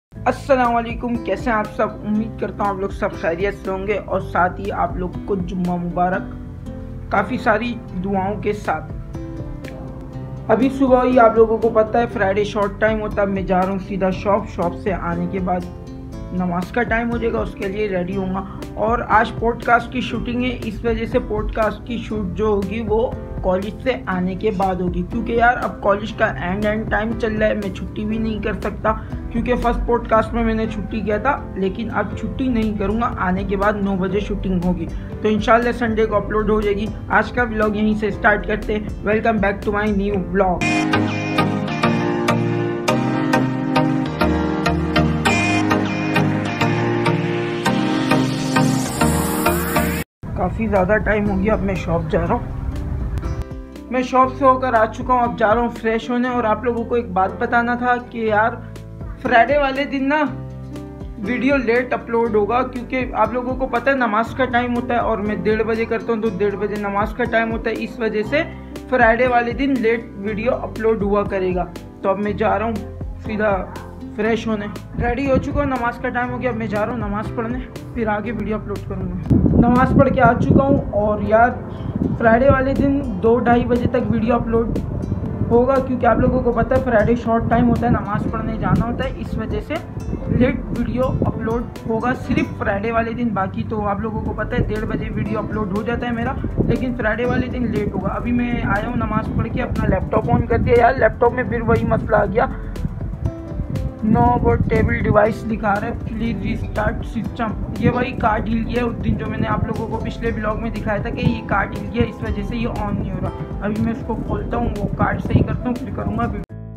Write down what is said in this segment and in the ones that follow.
अस्सलाम वालेकुम, कैसे हैं आप सब। उम्मीद करता हूँ आप लोग सब खैरियत से होंगे और साथ ही आप लोग को जुम्मा मुबारक काफ़ी सारी दुआओं के साथ। अभी सुबह ही आप लोगों को पता है फ्राइडे शॉर्ट टाइम होता है। मैं जा रहा हूँ सीधा शॉप से आने के बाद नमाज का टाइम हो जाएगा, उसके लिए रेडी होऊंगा। और आज पॉडकास्ट की शूटिंग है, इस वजह से पॉडकास्ट की शूट जो होगी वो कॉलेज से आने के बाद होगी, क्योंकि यार अब कॉलेज का एंड टाइम चल रहा है। मैं छुट्टी भी नहीं कर सकता, क्योंकि फर्स्ट पॉडकास्ट में मैंने छुट्टी किया था, लेकिन अब छुट्टी नहीं करूँगा। आने के बाद 9 बजे शूटिंग होगी, तो इंशाल्लाह संडे को अपलोड हो जाएगी। आज का व्लॉग यहीं से स्टार्ट करते हैं। Welcome back to my new vlog. काफ़ी ज़्यादा टाइम हो गया, अब मैं शॉप जा रहा हूँ। मैं शॉप से होकर आ चुका हूँ, अब जा रहा हूँ फ्रेश होने। और आप लोगों को एक बात बताना था कि यार फ्राइडे वाले दिन ना वीडियो लेट अपलोड होगा, क्योंकि आप लोगों को पता है नमाज का टाइम होता है और मैं 1:30 बजे करता हूँ, तो 1:30 बजे नमाज का टाइम होता है। इस वजह से फ्राइडे वाले दिन लेट वीडियो अपलोड हुआ करेगा। तो अब मैं जा रहा हूँ सीधा फ्रेश होने, रेडी हो चुका हूँ। नमाज का टाइम हो गया, अब मैं जा रहा हूँ नमाज़ पढ़ने, फिर आगे वीडियो अपलोड करूँगा। नमाज़ पढ़ के आ चुका हूँ और यार फ्राइडे वाले दिन 2-2:30 बजे तक वीडियो अपलोड होगा, क्योंकि आप लोगों को पता है फ्राइडे शॉर्ट टाइम होता है, नमाज़ पढ़ने जाना होता है। इस वजह से लेट वीडियो अपलोड होगा सिर्फ फ्राइडे वाले दिन। बाकी तो आप लोगों को पता है 1:30 बजे वीडियो अपलोड हो जाता है मेरा, लेकिन फ्राइडे वाले दिन लेट होगा। अभी मैं आया हूँ नमाज़ पढ़ के, अपना लैपटॉप ऑन कर दिया। यार लैपटॉप में फिर वही मसला आ गया, नो पोर्टेबल डिवाइस लिखा रहा है, प्लीज रिस्टार्ट सिस्टम। ये वही कार्ड हिल गया उस दिन जो मैंने आप लोगों को पिछले ब्लॉग में दिखाया था कि ये कार्ड हिल गया, इस वजह से ये ऑन नहीं हो रहा। अभी मैं इसको खोलता हूँ, वो कार्ड सही करता हूँ, फिर करूँगा।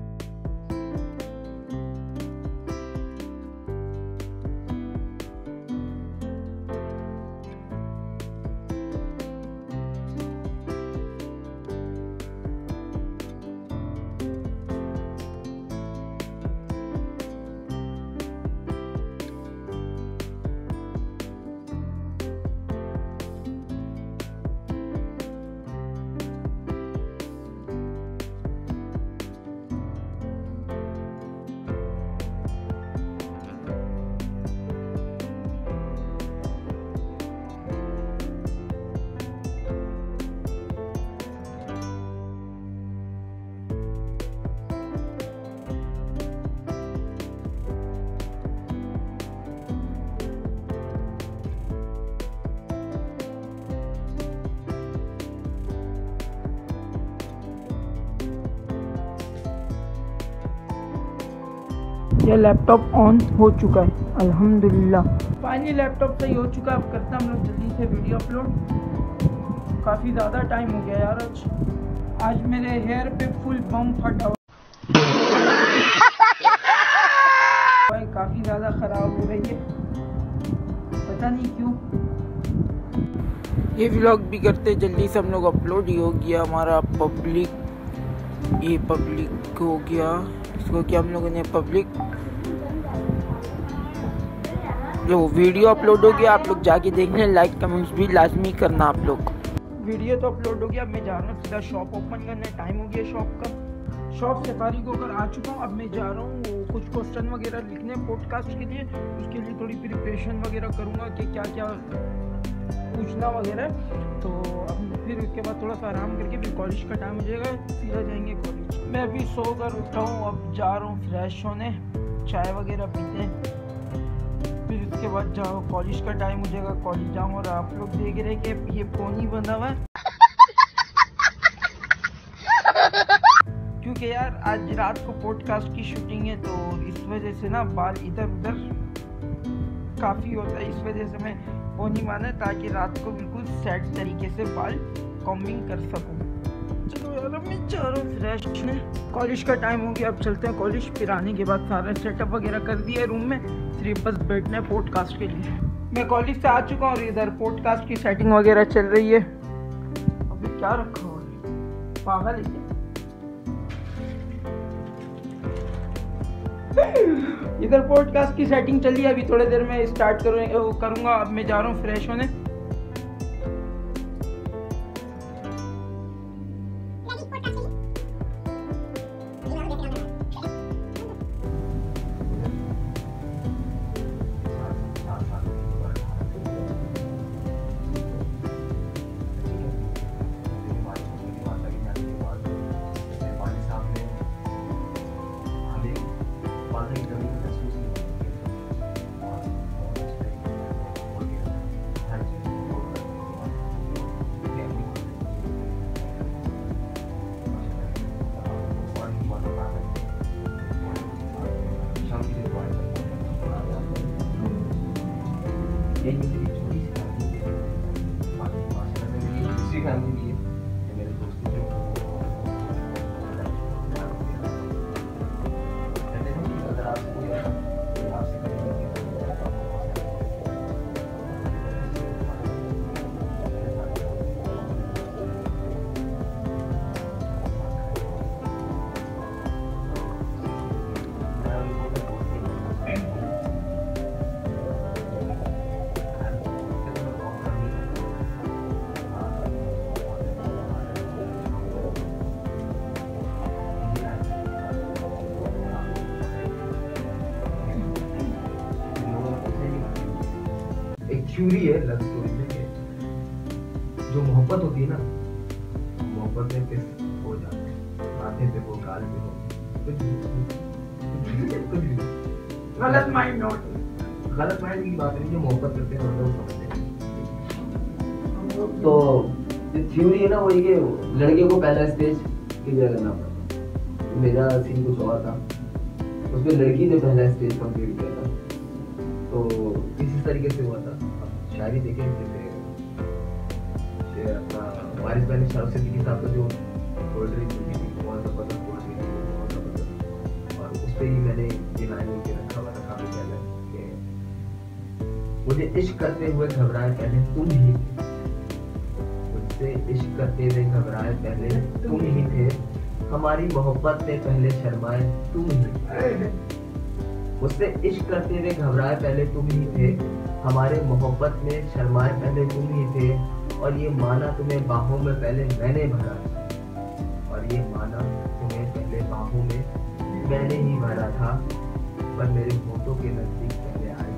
यह लैपटॉप ऑन हो चुका है अल्हम्दुलिल्लाह। फाइनली लैपटॉप सही हो चुका है। अब करते हैं हम लोग जल्दी से वीडियो अपलोड। काफ़ी ज़्यादा टाइम हो गया यार, आज मेरे हेयर पे फुल बम फटा हुआ है, काफ़ी ज़्यादा ख़राब हो रही है, पता नहीं क्यों। ये व्लॉग भी करते जल्दी से हम लोग अपलोड ही हो गया हमारा पब्लिक, ये पब्लिक हो गया, इसको क्या हम लोगों ने पब्लिक, जो वीडियो अपलोड हो गया आप लोग जाके देखने, लाइक कमेंट्स भी लाजमी करना आप लोग। वीडियो तो अपलोड हो गया, अब मैं जा रहा हूँ सीधा शॉप ओपन करने, टाइम हो गया शॉप का। शॉप से फारिग होकर आ चुका हूँ, अब मैं जा रहा हूँ कुछ क्वेश्चन वगैरह लिखने पॉडकास्ट के लिए। उसके लिए थोड़ी प्रिपरेशन वगैरह करूँगा कि क्या क्या पूछना वगैरह। तो अब फिर उसके बाद थोड़ा सा आराम करके फिर कॉलेज का टाइम हो जाएगा, सीधा जाएंगे कॉलेज। मैं अभी सोकर उठा हूँ, अब जा रहा हूँ फ्रेश होने, चाय वगैरह पीते हैं, फिर उसके बाद जाओ कॉलेज का टाइम हो जाएगा, कॉलेज जाऊँ। और आप लोग देख रहे हैं कि ये फोन ही बंधा हुआ है, क्योंकि यार आज रात को पॉडकास्ट की शूटिंग है, तो इस वजह से ना बाल इधर उधर काफ़ी होता है। इस वजह से मैं फोन ही माना, ताकि रात को बिल्कुल सेट तरीके से बाल कॉम्बिंग कर सकूँ। चलो यार अब मैं जा रहा हूँ फ्रेश होने, कॉलेज का टाइम हो गया, अब चलते हैं कॉलेज। फिर आने के बाद सारा सेटअप वगैरह कर दिया रूम में, सिर्फ बस बैठना है पॉडकास्ट के लिए। मैं कॉलेज से आ चुका हूँ और इधर पॉडकास्ट की सेटिंग वगैरह चल रही है। अभी क्या रखा हुआ है, पागल है इधर पॉडकास्ट की सेटिंग चली है, अभी थोड़ी देर में स्टार्ट करूँगा। अब मैं जा रहा हूँ फ्रेश होने। यही मेरी छोटी सी फैमिली है, बाकी माशाल्लाह से मेरी दूसरी फैमिली भी है, मेरे दोस्त जो कहते हैं कि अगर आपको आपसे थ्योरी है लव स्टोरी में, जो मोहब्बत होती है ना, मोहब्बत में किस हो जाता है, माथे पे हो, गाल पे हो, कुछ भी गलत माइंड नोट, गलत माइंड की बात नहीं है, मोहब्बत करते हैं मतलब समझते हैं। तो जो थ्योरी है ना वो ये कि लड़के को पहला स्टेज क्लियर करना पड़ता। मेरा सीन कुछ और था, उसमें लड़की ने पहला स्टेज कंप्लीट किया था, तो इसी तरीके से हुआ था। शायरी देखे जैसे अपना वारिस भाई ने शाहरुख सिद्दीकी साहब का जो पोएट्री लिखी थी, बहुत जबरदस्त पोएट्री थी, बहुत जबरदस्त, और उस पर ही मैंने ये लाइन लिख रखा हुआ था काफी पहले कि मुझे इश्क करते हुए घबराए पहले तुम ही थे, मुझसे इश्क करते हुए घबराए पहले तुम ही थे, हमारी मोहब्बत में पहले शर्माए तुम ही थे, मुझसे इश्क करते हुए घबराए पहले तुम ही थे, हमारे मोहब्बत में शर्माए पहले तुम ही थे, और ये माना तुम्हें बाहों में पहले मैंने भरा, और ये माना तुम्हें पहले बाहों में मैंने ही भरा था, पर मेरे होठों के नजदीक पहले आई।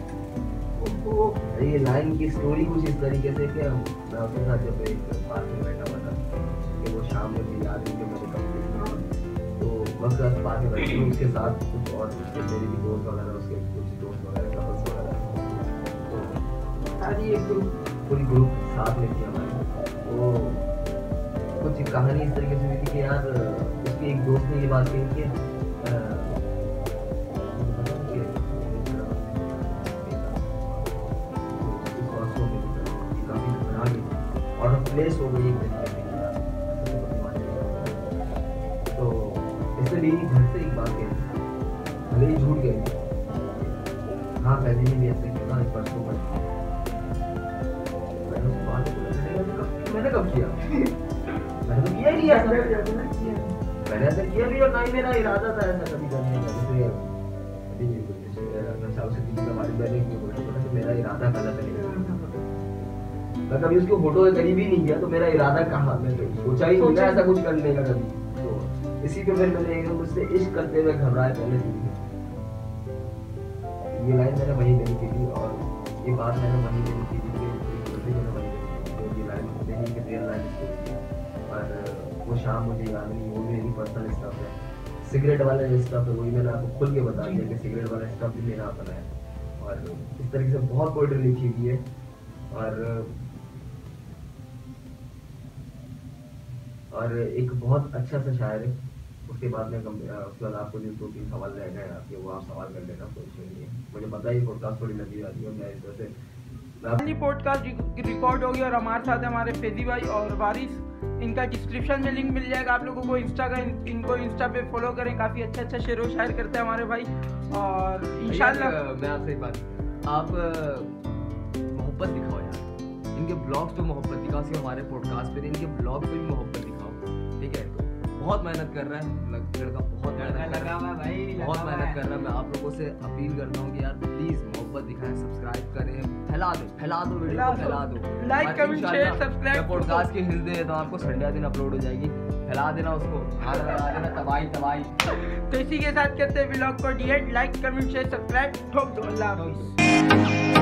ये लाइन की स्टोरी कुछ इस तरीके से कि मैं उसके साथ जब एक पार्क में बैठा हुआ था कि वो शाम मुझे याद है कि मैंने कब तो वक्त पार्क में बैठी हूँ, उसके साथ कुछ और उसके मेरे भी दोस्त वगैरह, उसके कुछ दोस्त वगैरह, कपल्स वगैरह, पूरी ग्रुप साथ में थी हमारे। तो कुछ कहानी इस तरीके से हुई थी कि यार उसके एक दोस्त ने ये बात कही कि काफी घबरा गई और प्लेस हो गई एक तरीके से, तो इसलिए घर से एक बात कही, भले ही झूठ गई, हाँ पहले ही भी ऐसे किया एक परसों में मैंने कब किया मैंने तो किया ही नहीं ऐसा, मैंने ऐसा किया भी और ना ही मेरा इरादा था ऐसा कभी करने का। जैसे शाहरुख सिद्दीकी का वारिस भाई ने बोला कि मेरा इरादा गलत है, मैं कभी उसके फोटो के करीब ही नहीं गया, तो मेरा इरादा कहाँ, मैं सोचा ही नहीं ऐसा कुछ करने का कभी। तो इसी पे फिर मैंने एकदम उससे इश्क करते हुए घबराए पहले से, ये लाइन मैंने वहीं देनी की थी और ये बात मैंने वहीं देनी की थी, और वो शाम मुझे याद नहीं, वो मेरी पर्सनल स्टफ है, सिगरेट वाला जो स्टफ है वही मैंने आपको खुल के बता दिया कि सिगरेट वाला स्टफ भी मेरा अपना है, और इस तरीके से बहुत पोएट्री लिखी हुई है। और एक बहुत अच्छा सा शायर है, उसके बाद में उसके बाद आपको जो 2-3 सवाल रह गए आपके, वो आप सवाल कर लेना, कोई इशू नहीं है। मुझे पता है पॉडकास्ट थोड़ी लंबी आती है, मैं इस वजह से पॉडकास्ट रिकॉर्ड होगी और हमारे साथ है हमारे फैजी भाई और वारिस, इनका डिस्क्रिप्शन में लिंक मिल जाएगा आप लोगों को, इंस्टा का, इनको इंस्टा पे फॉलो करें, काफ़ी अच्छा शेर व शायर करते हैं हमारे भाई। और इंशाल्लाह मैं आपसे एक बात, आप मोहब्बत दिखाओ यार, इनके ब्लॉग्स पे मोहब्बत दिखाओ, सिर्फ हमारे पॉडकास्ट पे इनके ब्लॉग पे भी मोहब्बत दिखाओ, ठीक है। तो बहुत मेहनत कर रहा है लड़का, बहुत मेहनत कर रहा है भाई, बहुत मेहनत कर रहा है। मैं आप लोगों से अपील करता हूँ कि यार प्लीज मोहब्बत दिखाएं, सब्सक्राइब करें, फैला दो वीडियो को, फैला दो, like comment share subscribe. Podcast की हिल दे तो आपको संडे दिन अपलोड हो जाएगी, फैला देना उसको, फैला देना, तबाही। तो इसी के साथ कहते हैं व्लॉग को delete, like comment share subscribe, ठोक दो। अल्लाह हाफिज़।